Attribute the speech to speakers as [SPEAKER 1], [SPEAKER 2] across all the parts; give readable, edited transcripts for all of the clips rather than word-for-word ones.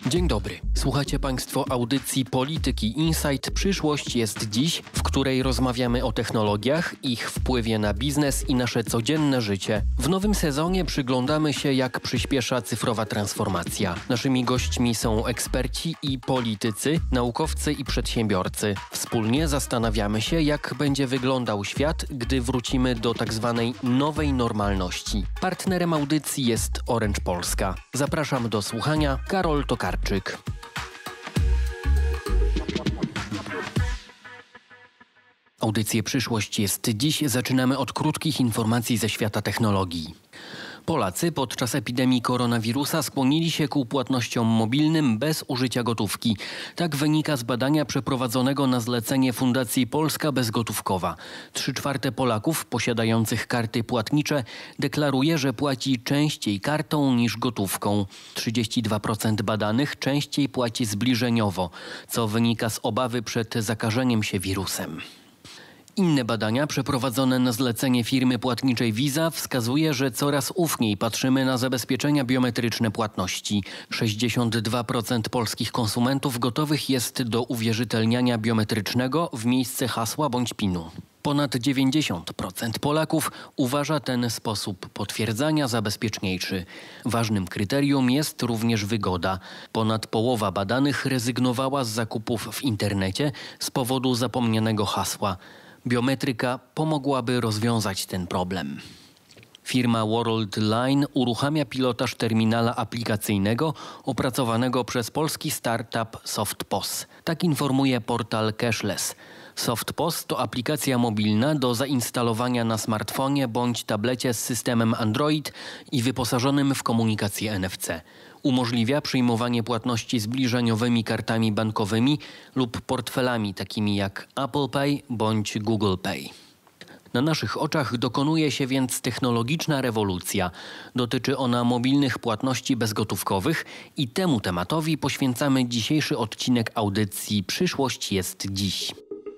[SPEAKER 1] Dzień dobry. Słuchacie Państwo audycji Polityki Insight. Przyszłość jest dziś, w której rozmawiamy o technologiach, ich wpływie na biznes i nasze codzienne życie. W nowym sezonie przyglądamy się, jak przyspiesza cyfrowa transformacja. Naszymi gośćmi są eksperci i politycy, naukowcy i przedsiębiorcy. Wspólnie zastanawiamy się, jak będzie wyglądał świat, gdy wrócimy do tzw. nowej normalności. Partnerem audycji jest Orange Polska. Zapraszam do słuchania. Karol Tokarczyk. Audycję Przyszłość jest dziś. Zaczynamy od krótkich informacji ze świata technologii. Polacy podczas epidemii koronawirusa skłonili się ku płatnościom mobilnym bez użycia gotówki. Tak wynika z badania przeprowadzonego na zlecenie Fundacji Polska Bezgotówkowa. 3/4 Polaków posiadających karty płatnicze deklaruje, że płaci częściej kartą niż gotówką. 32% badanych częściej płaci zbliżeniowo, co wynika z obawy przed zakażeniem się wirusem. Inne badania przeprowadzone na zlecenie firmy płatniczej Visa wskazuje, że coraz ufniej patrzymy na zabezpieczenia biometryczne płatności. 62% polskich konsumentów gotowych jest do uwierzytelniania biometrycznego w miejsce hasła bądź PIN-u. Ponad 90% Polaków uważa ten sposób potwierdzania za bezpieczniejszy. Ważnym kryterium jest również wygoda. Ponad połowa badanych rezygnowała z zakupów w internecie z powodu zapomnianego hasła. Biometryka pomogłaby rozwiązać ten problem. Firma Worldline uruchamia pilotaż terminala aplikacyjnego opracowanego przez polski startup SoftPOS. Tak informuje portal Cashless. SoftPOS to aplikacja mobilna do zainstalowania na smartfonie bądź tablecie z systemem Android i wyposażonym w komunikację NFC. Umożliwia przyjmowanie płatności zbliżeniowymi kartami bankowymi lub portfelami takimi jak Apple Pay bądź Google Pay. Na naszych oczach dokonuje się więc technologiczna rewolucja. Dotyczy ona mobilnych płatności bezgotówkowych i temu tematowi poświęcamy dzisiejszy odcinek audycji Przyszłość jest dziś.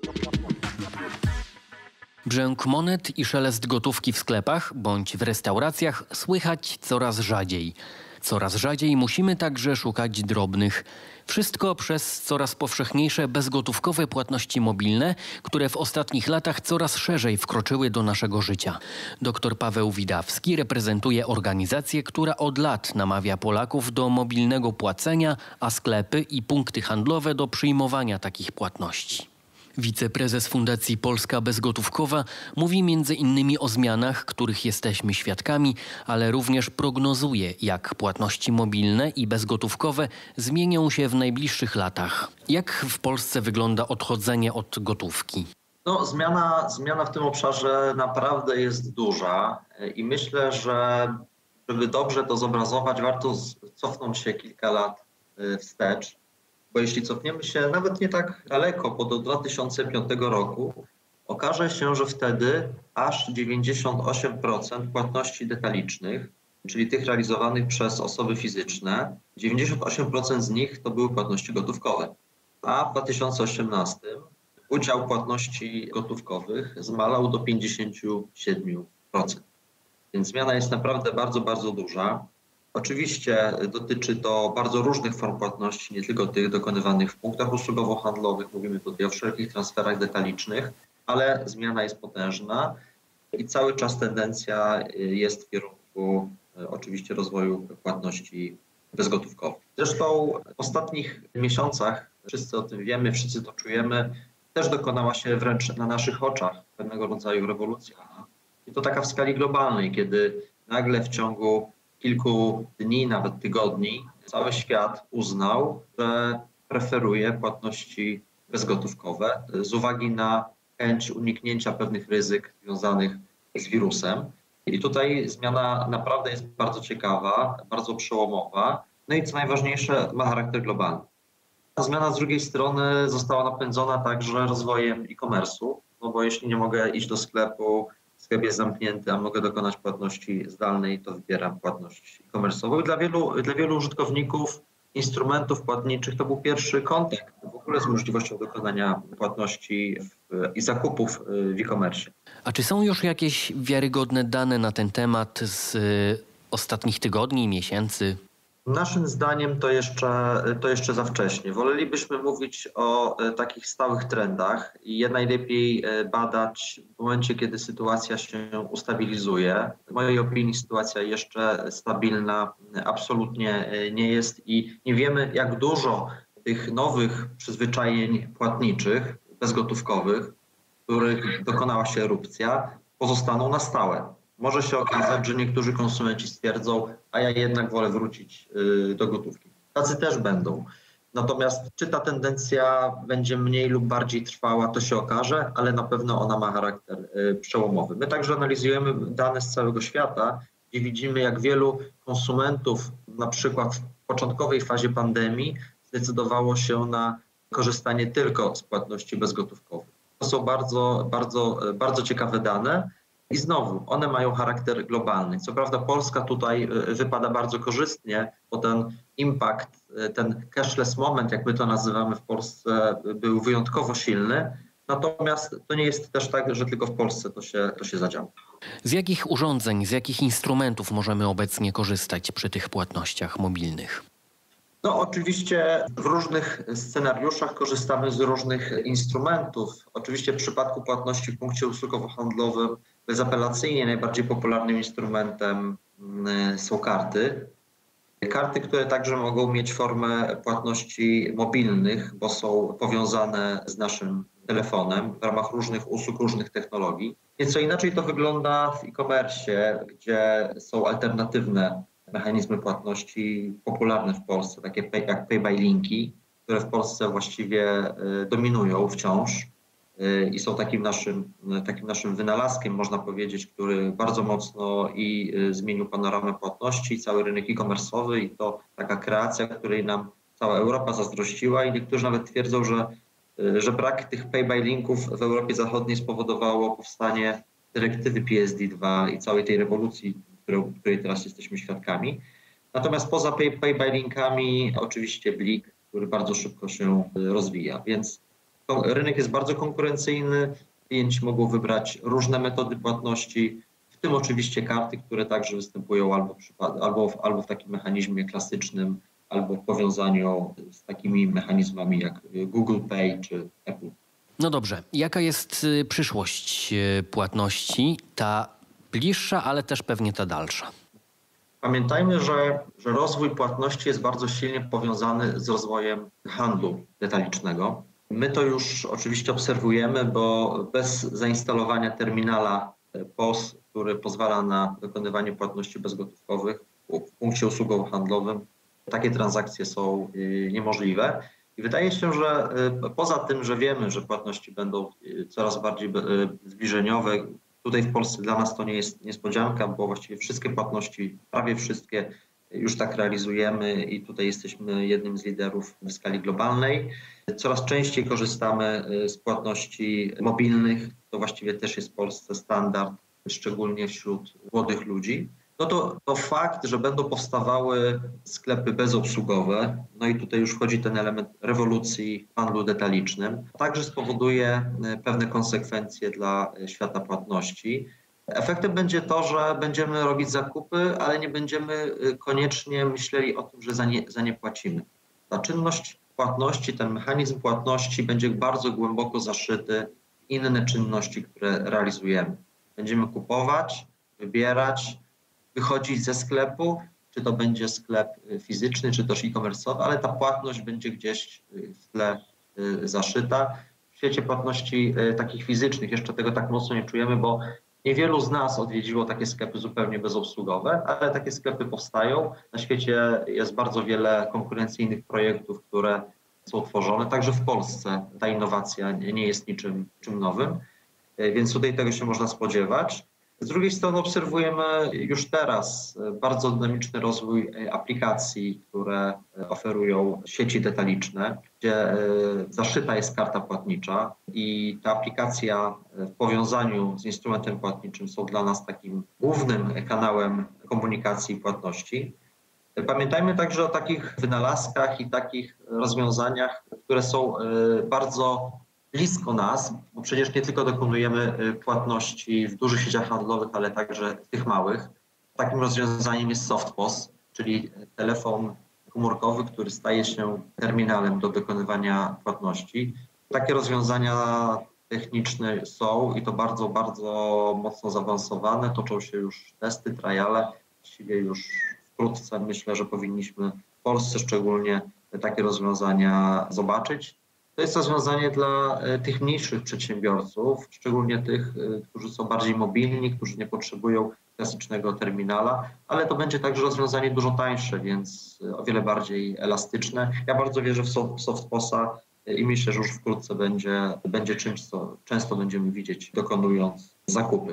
[SPEAKER 1] Brzęk monet i szelest gotówki w sklepach bądź w restauracjach słychać coraz rzadziej. Coraz rzadziej musimy także szukać drobnych. Wszystko przez coraz powszechniejsze bezgotówkowe płatności mobilne, które w ostatnich latach coraz szerzej wkroczyły do naszego życia. Dr Paweł Widawski reprezentuje organizację, która od lat namawia Polaków do mobilnego płacenia, a sklepy i punkty handlowe do przyjmowania takich płatności. Wiceprezes Fundacji Polska Bezgotówkowa mówi m.in. o zmianach, których jesteśmy świadkami, ale również prognozuje, jak płatności mobilne i bezgotówkowe zmienią się w najbliższych latach. Jak w Polsce wygląda odchodzenie od gotówki?
[SPEAKER 2] Zmiana w tym obszarze naprawdę jest duża i myślę, że żeby dobrze to zobrazować, warto cofnąć się kilka lat wstecz. Bo jeśli cofniemy się nawet nie tak daleko, bo do 2005 roku, okaże się, że wtedy aż 98% płatności detalicznych, czyli tych realizowanych przez osoby fizyczne, 98% z nich to były płatności gotówkowe. A w 2018 udział płatności gotówkowych zmalał do 57%. Więc zmiana jest naprawdę bardzo, bardzo duża. Oczywiście dotyczy to bardzo różnych form płatności, nie tylko tych dokonywanych w punktach usługowo-handlowych, mówimy tutaj o wszelkich transferach detalicznych, ale zmiana jest potężna i cały czas tendencja jest w kierunku oczywiście rozwoju płatności bezgotówkowych. Zresztą w ostatnich miesiącach, wszyscy o tym wiemy, wszyscy to czujemy, też dokonała się wręcz na naszych oczach pewnego rodzaju rewolucja. I to taka w skali globalnej, kiedy nagle w ciągu kilku dni, nawet tygodni, cały świat uznał, że preferuje płatności bezgotówkowe z uwagi na chęć uniknięcia pewnych ryzyk związanych z wirusem. I tutaj zmiana naprawdę jest bardzo ciekawa, bardzo przełomowa, no i co najważniejsze, ma charakter globalny. Ta zmiana z drugiej strony została napędzona także rozwojem e-commerce'u, no bo jeśli nie mogę iść do sklepu, sklep jest zamknięty, a mogę dokonać płatności zdalnej, to wybieram płatność e-commerce'ową. Dla wielu użytkowników instrumentów płatniczych to był pierwszy kontakt w ogóle z możliwością dokonania płatności i zakupów w e-commerce.
[SPEAKER 1] A czy są już jakieś wiarygodne dane na ten temat z ostatnich tygodni, miesięcy?
[SPEAKER 2] Naszym zdaniem to jeszcze za wcześnie. Wolelibyśmy mówić o takich stałych trendach i je najlepiej badać w momencie, kiedy sytuacja się ustabilizuje. W mojej opinii sytuacja jeszcze stabilna absolutnie nie jest i nie wiemy, jak dużo tych nowych przyzwyczajeń płatniczych, bezgotówkowych, których dokonała się erupcja, pozostaną na stałe. Może się okazać, że niektórzy konsumenci stwierdzą, a ja jednak wolę wrócić do gotówki. Tacy też będą. Natomiast czy ta tendencja będzie mniej lub bardziej trwała, to się okaże, ale na pewno ona ma charakter przełomowy. My także analizujemy dane z całego świata i widzimy, jak wielu konsumentów na przykład w początkowej fazie pandemii zdecydowało się na korzystanie tylko z płatności bezgotówkowych. To są bardzo ciekawe dane. I znowu, one mają charakter globalny. Co prawda Polska tutaj wypada bardzo korzystnie, bo ten impact, ten cashless moment, jak my to nazywamy w Polsce, był wyjątkowo silny. Natomiast to nie jest też tak, że tylko w Polsce to się zadziało.
[SPEAKER 1] Z jakich urządzeń, z jakich instrumentów możemy obecnie korzystać przy tych płatnościach mobilnych?
[SPEAKER 2] No oczywiście w różnych scenariuszach korzystamy z różnych instrumentów. Oczywiście w przypadku płatności w punkcie usługowo-handlowym bezapelacyjnie najbardziej popularnym instrumentem są karty. Karty, które także mogą mieć formę płatności mobilnych, bo są powiązane z naszym telefonem w ramach różnych usług, różnych technologii. Nieco inaczej to wygląda w e-commerce, gdzie są alternatywne mechanizmy płatności popularne w Polsce, takie jak pay by linki, które w Polsce właściwie dominują wciąż i są takim naszym wynalazkiem, można powiedzieć, który bardzo mocno i zmienił panoramę płatności i cały rynek e-commerce'owy i to taka kreacja, której nam cała Europa zazdrościła i niektórzy nawet twierdzą, że brak tych pay by linków w Europie Zachodniej spowodowało powstanie dyrektywy PSD2 i całej tej rewolucji, której teraz jesteśmy świadkami. Natomiast poza pay by linkami oczywiście blik, który bardzo szybko się rozwija, więc rynek jest bardzo konkurencyjny, klienci mogą wybrać różne metody płatności, w tym oczywiście karty, które także występują albo w takim mechanizmie klasycznym, albo w powiązaniu z takimi mechanizmami jak Google Pay czy Apple.
[SPEAKER 1] No dobrze, jaka jest przyszłość płatności, ta bliższa, ale też pewnie ta dalsza?
[SPEAKER 2] Pamiętajmy, że rozwój płatności jest bardzo silnie powiązany z rozwojem handlu detalicznego. My to już oczywiście obserwujemy, bo bez zainstalowania terminala POS, który pozwala na dokonywanie płatności bezgotówkowych w punkcie usługowo-handlowym, takie transakcje są niemożliwe. I wydaje się, że poza tym, że wiemy, że płatności będą coraz bardziej zbliżeniowe, tutaj w Polsce dla nas to nie jest niespodzianka, bo właściwie wszystkie płatności, prawie wszystkie już tak realizujemy i tutaj jesteśmy jednym z liderów w skali globalnej. Coraz częściej korzystamy z płatności mobilnych, to właściwie też jest w Polsce standard, szczególnie wśród młodych ludzi. No to fakt, że będą powstawały sklepy bezobsługowe, no i tutaj już wchodzi ten element rewolucji w handlu detalicznym, także spowoduje pewne konsekwencje dla świata płatności. Efektem będzie to, że będziemy robić zakupy, ale nie będziemy koniecznie myśleli o tym, że za nie płacimy. Ta czynność płatności, ten mechanizm płatności będzie bardzo głęboko zaszyty w inne czynności, które realizujemy. Będziemy kupować, wybierać, wychodzić ze sklepu, czy to będzie sklep fizyczny, czy też e-commerce'owy, ale ta płatność będzie gdzieś w tle zaszyta. W świecie płatności takich fizycznych jeszcze tego tak mocno nie czujemy, bo niewielu z nas odwiedziło takie sklepy zupełnie bezobsługowe, ale takie sklepy powstają. Na świecie jest bardzo wiele konkurencyjnych projektów, które są tworzone. Także w Polsce ta innowacja nie jest niczym nowym, więc tutaj tego się można spodziewać. Z drugiej strony obserwujemy już teraz bardzo dynamiczny rozwój aplikacji, które oferują sieci detaliczne, gdzie zaszyta jest karta płatnicza i ta aplikacja w powiązaniu z instrumentem płatniczym są dla nas takim głównym kanałem komunikacji i płatności. Pamiętajmy także o takich wynalazkach i takich rozwiązaniach, które są bardzo blisko nas, bo przecież nie tylko dokonujemy płatności w dużych sieciach handlowych, ale także w tych małych. Takim rozwiązaniem jest SoftPOS, czyli telefon komórkowy, który staje się terminalem do wykonywania płatności. Takie rozwiązania techniczne są i to bardzo, bardzo mocno zaawansowane. Toczą się już testy, triale. Właściwie już wkrótce myślę, że powinniśmy w Polsce szczególnie takie rozwiązania zobaczyć. To jest rozwiązanie dla tych mniejszych przedsiębiorców, szczególnie tych, którzy są bardziej mobilni, którzy nie potrzebują klasycznego terminala, ale to będzie także rozwiązanie dużo tańsze, więc o wiele bardziej elastyczne. Ja bardzo wierzę w SoftPOS-a i myślę, że już wkrótce będzie czymś, co często będziemy widzieć, dokonując zakupy.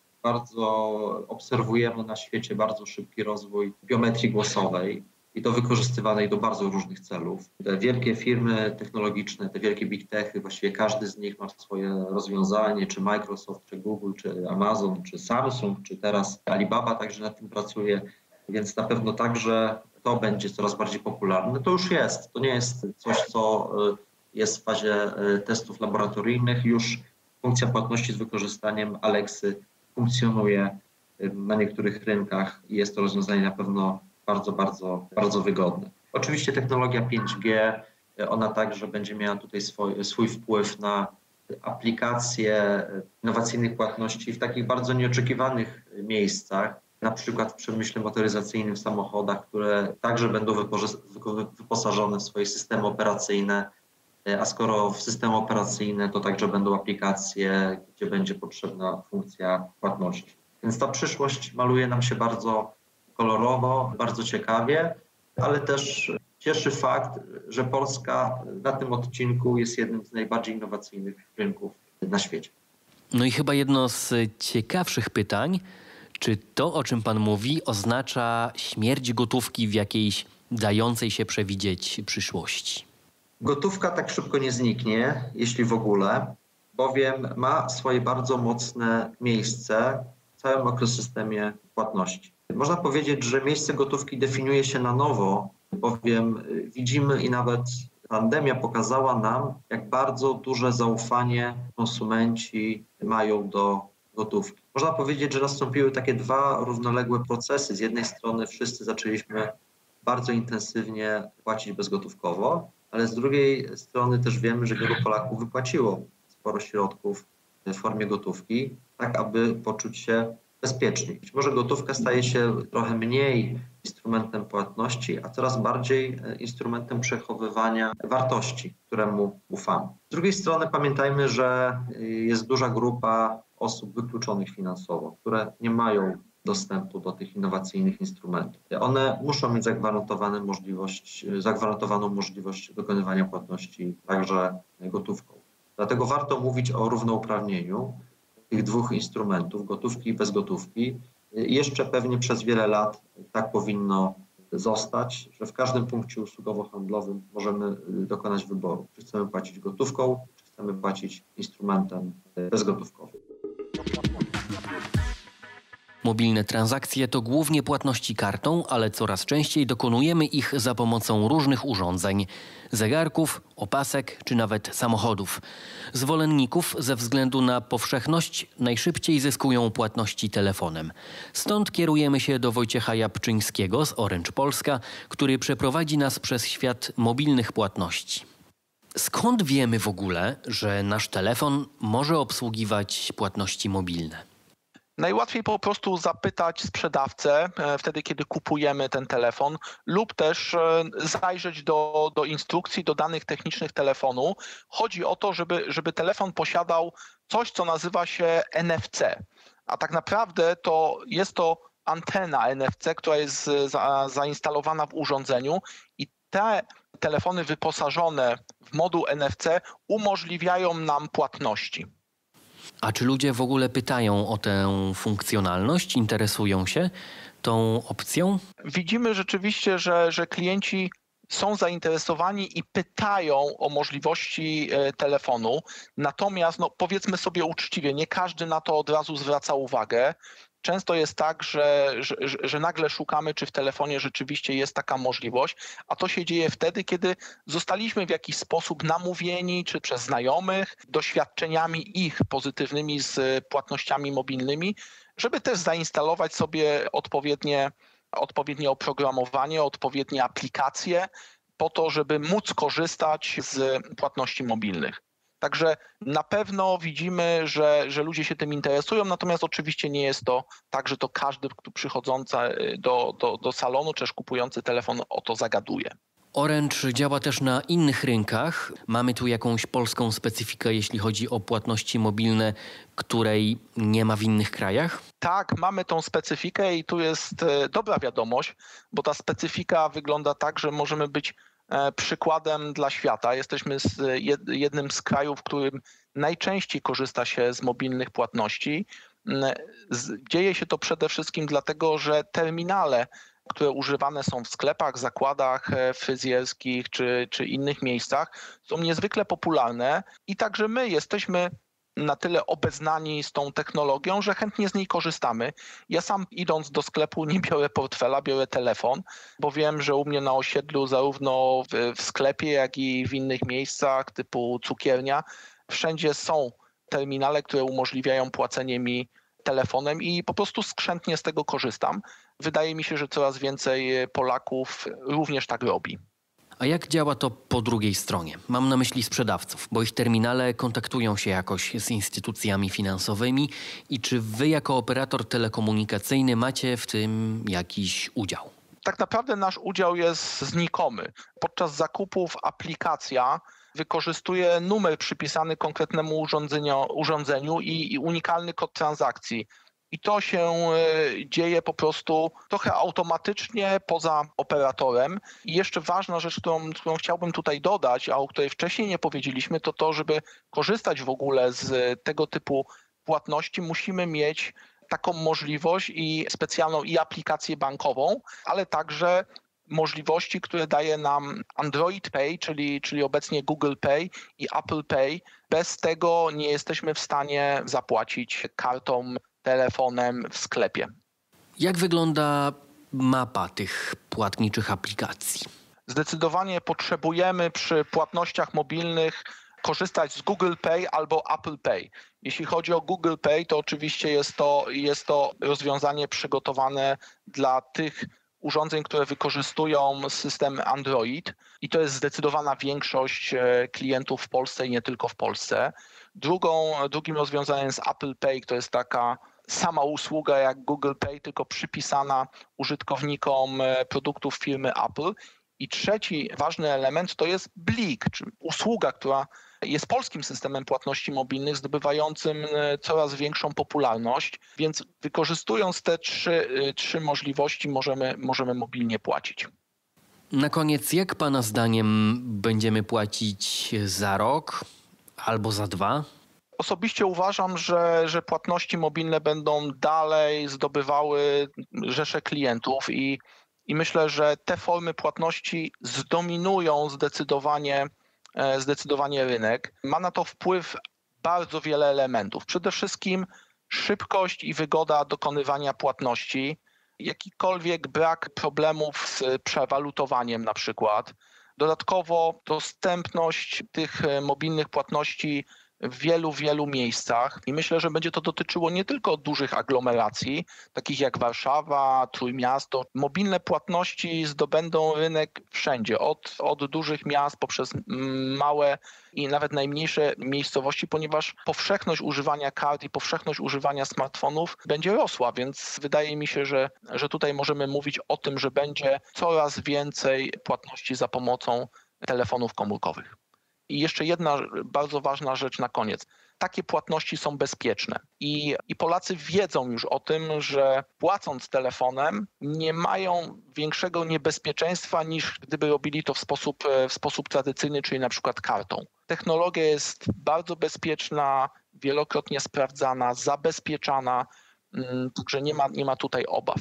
[SPEAKER 2] Bardzo obserwujemy na świecie bardzo szybki rozwój biometrii głosowej i to wykorzystywanej do bardzo różnych celów. Te wielkie firmy technologiczne, te wielkie big techy, właściwie każdy z nich ma swoje rozwiązanie, czy Microsoft, czy Google, czy Amazon, czy Samsung, czy teraz Alibaba także nad tym pracuje, więc na pewno także to będzie coraz bardziej popularne. To już jest, to nie jest coś, co jest w fazie testów laboratoryjnych. Już funkcja płatności z wykorzystaniem Alexy funkcjonuje na niektórych rynkach i jest to rozwiązanie na pewno bardzo, bardzo, bardzo wygodne. Oczywiście technologia 5G, ona także będzie miała tutaj swój wpływ na aplikacje innowacyjnych płatności w takich bardzo nieoczekiwanych miejscach, na przykład w przemyśle motoryzacyjnym, w samochodach, które także będą wyposażone w swoje systemy operacyjne, a skoro w systemy operacyjne, to także będą aplikacje, gdzie będzie potrzebna funkcja płatności. Więc ta przyszłość maluje nam się bardzo kolorowo, bardzo ciekawie, ale też cieszy fakt, że Polska na tym odcinku jest jednym z najbardziej innowacyjnych rynków na świecie.
[SPEAKER 1] No i chyba jedno z ciekawszych pytań, czy to, o czym pan mówi, oznacza śmierć gotówki w jakiejś dającej się przewidzieć przyszłości?
[SPEAKER 2] Gotówka tak szybko nie zniknie, jeśli w ogóle, bowiem ma swoje bardzo mocne miejsce w całym ekosystemie płatności. Można powiedzieć, że miejsce gotówki definiuje się na nowo, bowiem widzimy i nawet pandemia pokazała nam, jak bardzo duże zaufanie konsumenci mają do gotówki. Można powiedzieć, że nastąpiły takie dwa równoległe procesy. Z jednej strony wszyscy zaczęliśmy bardzo intensywnie płacić bezgotówkowo, ale z drugiej strony też wiemy, że wielu Polaków wypłaciło sporo środków w formie gotówki, tak aby poczuć się bezpiecznie. Być może gotówka staje się trochę mniej instrumentem płatności, a coraz bardziej instrumentem przechowywania wartości, któremu ufamy. Z drugiej strony pamiętajmy, że jest duża grupa osób wykluczonych finansowo, które nie mają dostępu do tych innowacyjnych instrumentów. One muszą mieć zagwarantowaną możliwość dokonywania płatności także gotówką. Dlatego warto mówić o równouprawnieniu tych dwóch instrumentów, gotówki i bezgotówki. Jeszcze pewnie przez wiele lat tak powinno zostać, że w każdym punkcie usługowo-handlowym możemy dokonać wyboru, czy chcemy płacić gotówką, czy chcemy płacić instrumentem bezgotówkowym.
[SPEAKER 1] Mobilne transakcje to głównie płatności kartą, ale coraz częściej dokonujemy ich za pomocą różnych urządzeń: zegarków, opasek czy nawet samochodów. Zwolenników ze względu na powszechność najszybciej zyskują płatności telefonem. Stąd kierujemy się do Wojciecha Jabczyńskiego z Orange Polska, który przeprowadzi nas przez świat mobilnych płatności. Skąd wiemy w ogóle, że nasz telefon może obsługiwać płatności mobilne?
[SPEAKER 3] Najłatwiej po prostu zapytać sprzedawcę wtedy, kiedy kupujemy ten telefon, lub też zajrzeć do instrukcji, do danych technicznych telefonu. Chodzi o to, żeby telefon posiadał coś, co nazywa się NFC. A tak naprawdę jest to antena NFC, która jest zainstalowana w urządzeniu i te telefony wyposażone w moduł NFC umożliwiają nam płatności.
[SPEAKER 1] A czy ludzie w ogóle pytają o tę funkcjonalność, interesują się tą opcją?
[SPEAKER 3] Widzimy rzeczywiście, że klienci są zainteresowani i pytają o możliwości telefonu. Natomiast powiedzmy sobie uczciwie, nie każdy na to od razu zwraca uwagę. Często jest tak, że nagle szukamy, czy w telefonie rzeczywiście jest taka możliwość, a to się dzieje wtedy, kiedy zostaliśmy w jakiś sposób namówieni, czy przez znajomych, doświadczeniami ich pozytywnymi z płatnościami mobilnymi, żeby też zainstalować sobie odpowiednie odpowiednie oprogramowanie, odpowiednie aplikacje po to, żeby móc korzystać z płatności mobilnych. Także na pewno widzimy, że ludzie się tym interesują, natomiast oczywiście nie jest to tak, że to każdy przychodzący do salonu czy też kupujący telefon o to zagaduje.
[SPEAKER 1] Orange działa też na innych rynkach. Mamy tu jakąś polską specyfikę, jeśli chodzi o płatności mobilne, której nie ma w innych krajach?
[SPEAKER 3] Tak, mamy tą specyfikę i tu jest dobra wiadomość, bo ta specyfika wygląda tak, że możemy być przykładem dla świata. Jesteśmy jednym z krajów, w którym najczęściej korzysta się z mobilnych płatności. Dzieje się to przede wszystkim dlatego, że terminale, które używane są w sklepach, zakładach fryzjerskich czy innych miejscach, są niezwykle popularne i także my jesteśmy na tyle obeznani z tą technologią, że chętnie z niej korzystamy. Ja sam idąc do sklepu nie biorę portfela, biorę telefon, bo wiem, że u mnie na osiedlu zarówno w sklepie, jak i w innych miejscach typu cukiernia, wszędzie są terminale, które umożliwiają płacenie mi telefonem i po prostu skrzętnie z tego korzystam. Wydaje mi się, że coraz więcej Polaków również tak robi.
[SPEAKER 1] A jak działa to po drugiej stronie? Mam na myśli sprzedawców, bo ich terminale kontaktują się jakoś z instytucjami finansowymi i czy wy jako operator telekomunikacyjny macie w tym jakiś udział?
[SPEAKER 3] Tak naprawdę nasz udział jest znikomy. Podczas zakupów aplikacja wykorzystuje numer przypisany konkretnemu urządzeniu i unikalny kod transakcji. I to się dzieje po prostu trochę automatycznie poza operatorem. I jeszcze ważna rzecz, którą chciałbym tutaj dodać, a o której wcześniej nie powiedzieliśmy, to to, żeby korzystać w ogóle z tego typu płatności, musimy mieć taką możliwość i specjalną i aplikację bankową, ale także możliwości, które daje nam Android Pay, czyli obecnie Google Pay i Apple Pay. Bez tego nie jesteśmy w stanie zapłacić kartą, telefonem w sklepie.
[SPEAKER 1] Jak wygląda mapa tych płatniczych aplikacji?
[SPEAKER 3] Zdecydowanie potrzebujemy przy płatnościach mobilnych korzystać z Google Pay albo Apple Pay. Jeśli chodzi o Google Pay, to oczywiście jest to rozwiązanie przygotowane dla tych urządzeń, które wykorzystują system Android i to jest zdecydowana większość klientów w Polsce i nie tylko w Polsce. Drugim rozwiązaniem jest Apple Pay, to jest taka sama usługa jak Google Pay, tylko przypisana użytkownikom produktów firmy Apple. I trzeci ważny element to jest Blik, czyli usługa, która jest polskim systemem płatności mobilnych, zdobywającym coraz większą popularność, więc wykorzystując te trzy możliwości możemy mobilnie płacić.
[SPEAKER 1] Na koniec, jak pana zdaniem będziemy płacić za rok albo za 2?
[SPEAKER 3] Osobiście uważam, że płatności mobilne będą dalej zdobywały rzesze klientów i myślę, że te formy płatności zdominują zdecydowanie rynek. Ma na to wpływ bardzo wiele elementów. Przede wszystkim szybkość i wygoda dokonywania płatności, jakikolwiek brak problemów z przewalutowaniem na przykład. Dodatkowo dostępność tych mobilnych płatności w wielu miejscach i myślę, że będzie to dotyczyło nie tylko dużych aglomeracji, takich jak Warszawa, Trójmiasto. Mobilne płatności zdobędą rynek wszędzie, od dużych miast poprzez małe i nawet najmniejsze miejscowości, ponieważ powszechność używania kart i powszechność używania smartfonów będzie rosła, więc wydaje mi się, że tutaj możemy mówić o tym, że będzie coraz więcej płatności za pomocą telefonów komórkowych. I jeszcze jedna bardzo ważna rzecz na koniec. Takie płatności są bezpieczne i Polacy wiedzą już o tym, że płacąc telefonem nie mają większego niebezpieczeństwa niż gdyby robili to w sposób tradycyjny, czyli na przykład kartą. Technologia jest bardzo bezpieczna, wielokrotnie sprawdzana, zabezpieczana, także nie ma tutaj obaw.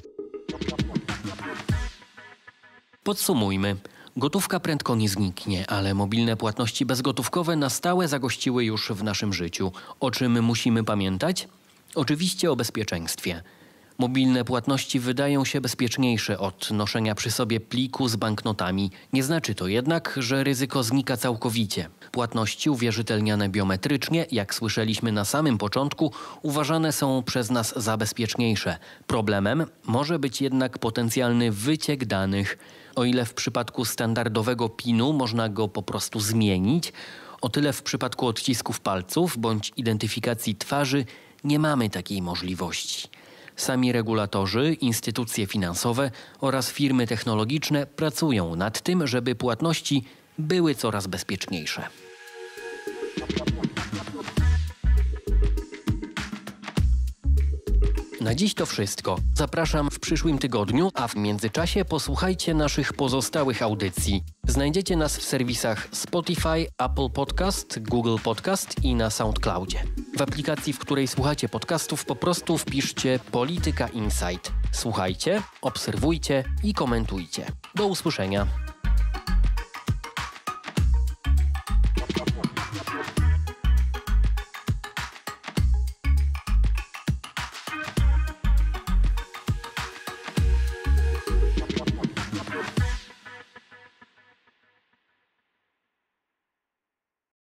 [SPEAKER 1] Podsumujmy. Gotówka prędko nie zniknie, ale mobilne płatności bezgotówkowe na stałe zagościły już w naszym życiu. O czym musimy pamiętać? Oczywiście o bezpieczeństwie. Mobilne płatności wydają się bezpieczniejsze od noszenia przy sobie pliku z banknotami. Nie znaczy to jednak, że ryzyko znika całkowicie. płatności uwierzytelniane biometrycznie, jak słyszeliśmy na samym początku, uważane są przez nas za bezpieczniejsze. Problemem może być jednak potencjalny wyciek danych. O ile w przypadku standardowego PIN-u można go po prostu zmienić, o tyle w przypadku odcisków palców bądź identyfikacji twarzy nie mamy takiej możliwości. Sami regulatorzy, instytucje finansowe oraz firmy technologiczne pracują nad tym, żeby płatności były coraz bezpieczniejsze. Na dziś to wszystko. Zapraszam w przyszłym tygodniu, a w międzyczasie posłuchajcie naszych pozostałych audycji. Znajdziecie nas w serwisach Spotify, Apple Podcast, Google Podcast i na SoundCloudzie. W aplikacji, w której słuchacie podcastów, po prostu wpiszcie Polityka Insight. Słuchajcie, obserwujcie i komentujcie. Do usłyszenia.